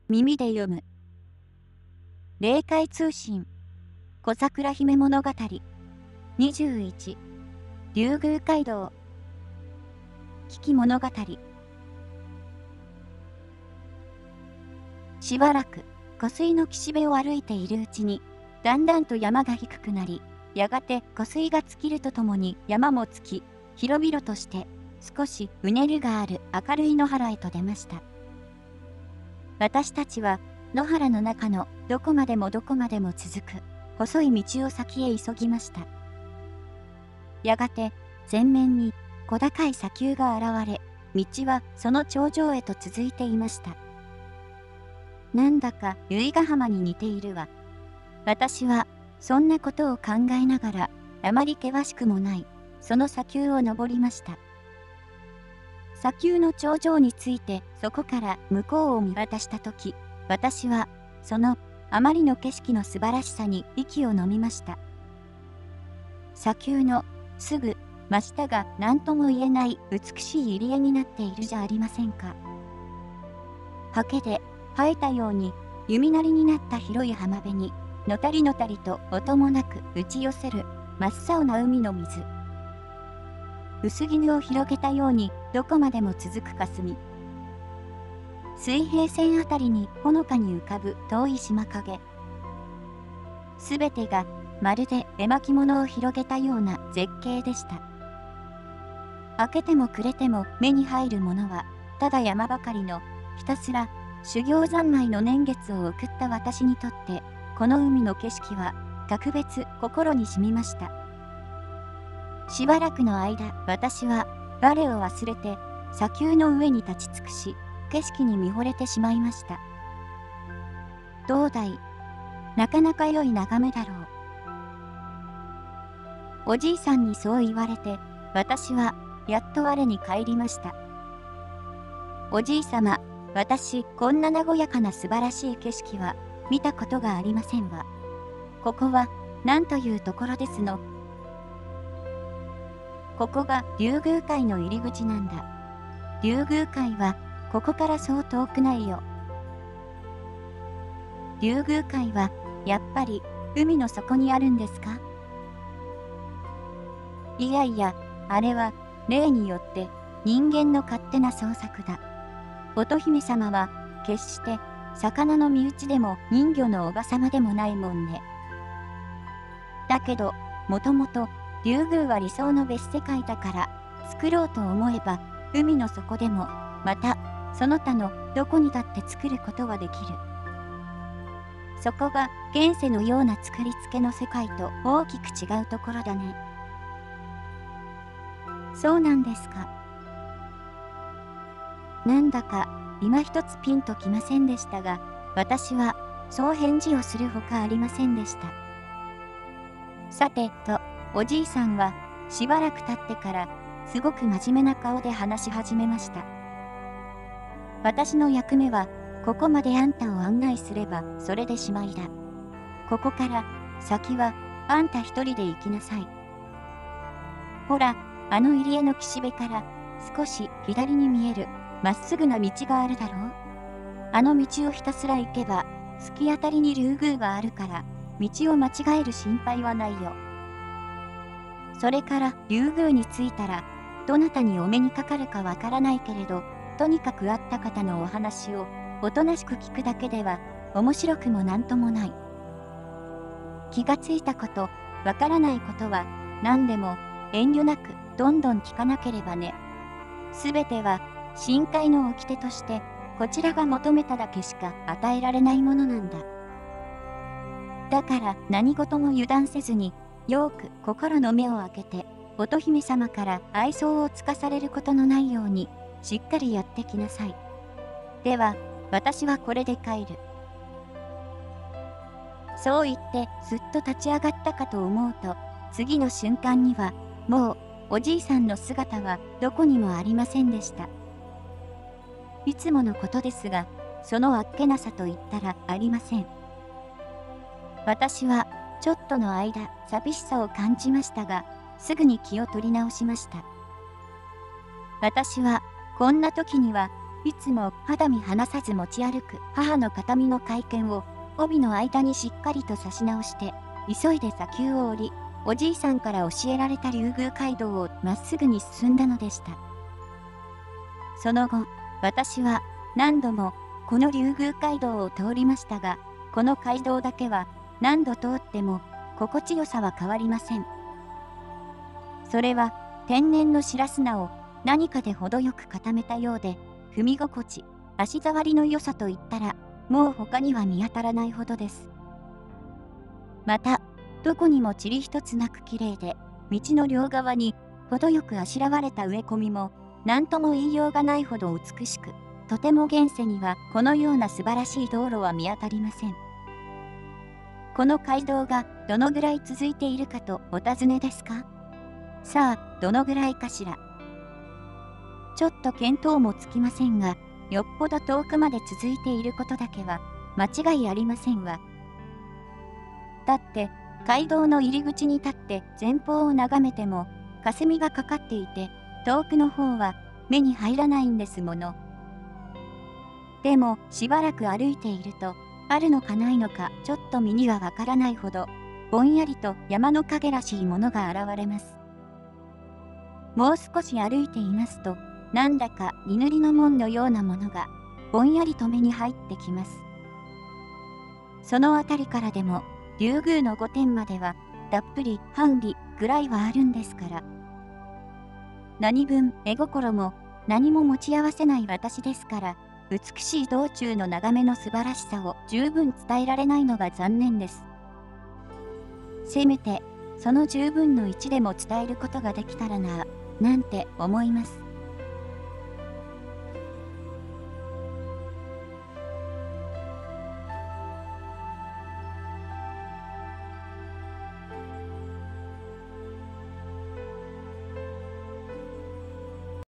耳で読む。霊界通信。小桜姫物語。21。竜宮街道。危機物語。しばらく、湖水の岸辺を歩いているうちに、だんだんと山が低くなり、やがて湖水が尽きるとともに山も尽き、広々として、少しうねりがある明るい野原へと出ました。私たちは、野原の中のどこまでも続く、細い道を先へ急ぎました。やがて、前面に小高い砂丘が現れ、道はその頂上へと続いていました。なんだか由比ヶ浜に似ているわ。私は、そんなことを考えながら、あまり険しくもない、その砂丘を登りました。砂丘の頂上について、そこから向こうを見渡したとき、私は、その、あまりの景色の素晴らしさに息を飲みました。砂丘の、すぐ、真下が何とも言えない美しい入り江になっているじゃありませんか。ハケで、生えたように、弓なりになった広い浜辺に、のたりのたりと音もなく打ち寄せる、真っ青な海の水。薄絹を広げたようにどこまでも続く霞。水平線あたりにほのかに浮かぶ遠い島影。すべてがまるで絵巻物を広げたような絶景でした。明けても暮れても目に入るものはただ山ばかりのひたすら修行三昧の年月を送った私にとってこの海の景色は格別心に染みました。しばらくの間、私は我を忘れて砂丘の上に立ち尽くし、景色に見惚れてしまいました。どうだい、なかなか良い眺めだろう。おじいさんにそう言われて、私はやっと我に返りました。おじいさま、私、こんな和やかな素晴らしい景色は見たことがありませんわ。ここは何というところですの。ここが竜宮界の入り口なんだ。竜宮界はここからそう遠くないよ。竜宮界はやっぱり海の底にあるんですか？いやいや、あれは例によって人間の勝手な創作だ。乙姫様は決して魚の身内でも人魚のおばさまでもないもんね。だけど、もともと竜宮は理想の別世界だから作ろうと思えば海の底でもまたその他のどこにだって作ることはできる。そこが現世のような作り付けの世界と大きく違うところだね。そうなんですか。なんだか今一つピンときませんでしたが、私はそう返事をするほかありませんでした。さてと、おじいさんはしばらく経ってからすごく真面目な顔で話し始めました。私の役目はここまであんたを案内すればそれでしまいだ。ここから先はあんた一人で行きなさい。ほら、あの入り江の岸辺から少し左に見えるまっすぐな道があるだろう。あの道をひたすら行けば突き当たりに竜宮があるから道を間違える心配はないよ。それから竜宮に着いたらどなたにお目にかかるかわからないけれど、とにかく会った方のお話をおとなしく聞くだけでは面白くもなんともない。気がついたこと、わからないことは何でも遠慮なくどんどん聞かなければね。すべては深海の掟としてこちらが求めただけしか与えられないものなんだ。だから何事も油断せずによく心の目を開けて乙姫様から愛想をつかされることのないようにしっかりやってきなさい。では私はこれで帰る。そう言ってすっと立ち上がったかと思うと、次の瞬間にはもうおじいさんの姿はどこにもありませんでした。いつものことですが、そのあっけなさと言ったらありません。私はちょっとの間寂しさを感じましたが、すぐに気を取り直しました。私はこんな時にはいつも肌身離さず持ち歩く母の形見の懐剣を帯の間にしっかりと差し直して、急いで砂丘を降り、おじいさんから教えられた竜宮街道をまっすぐに進んだのでした。その後、私は何度もこの竜宮街道を通りましたが、この街道だけは何度通っても心地よさは変わりません。それは天然の白砂を何かで程よく固めたようで、踏み心地、足触りの良さといったら、もう他には見当たらないほどです。また、どこにも塵一つなく綺麗で、道の両側に程よくあしらわれた植え込みも、何とも言いようがないほど美しく、とても現世にはこのような素晴らしい道路は見当たりません。この街道がどのぐらい続いているかとお尋ねですか？さあ、どのぐらいかしら。ちょっと見当もつきませんが、よっぽど遠くまで続いていることだけは間違いありませんわ。だって、街道の入り口に立って前方を眺めても、霞がかかっていて、遠くの方は目に入らないんですもの。でも、しばらく歩いていると、あるのかないのかちょっと身にはわからないほど、ぼんやりと山の影らしいものが現れます。もう少し歩いていますと、なんだか荷塗りの門のようなものが、ぼんやりと目に入ってきます。そのあたりからでも、竜宮の御殿までは、たっぷり半里ぐらいはあるんですから。何分絵心も何も持ち合わせない私ですから、美しい道中の眺めの素晴らしさを十分伝えられないのが残念です。せめて、その10分の1でも伝えることができたらな、なんて思います。